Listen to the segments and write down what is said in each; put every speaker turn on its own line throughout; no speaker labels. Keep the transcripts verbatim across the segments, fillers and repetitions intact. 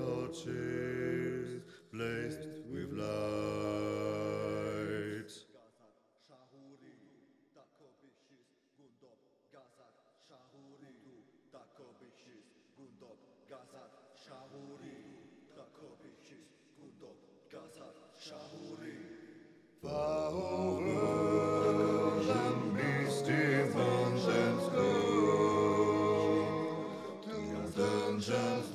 torches blazed with light. Far over the misty mountains go, to dungeons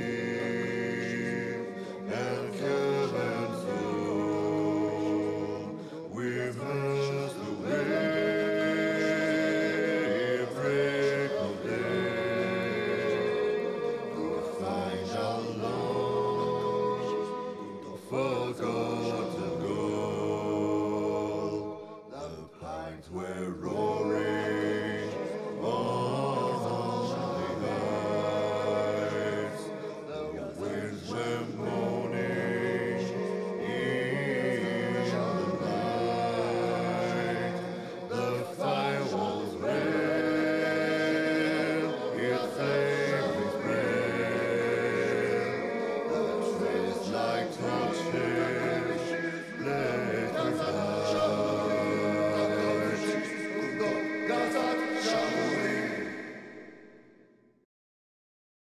deep and caverns full. We've heard the way break of day to find our lost, forgotten.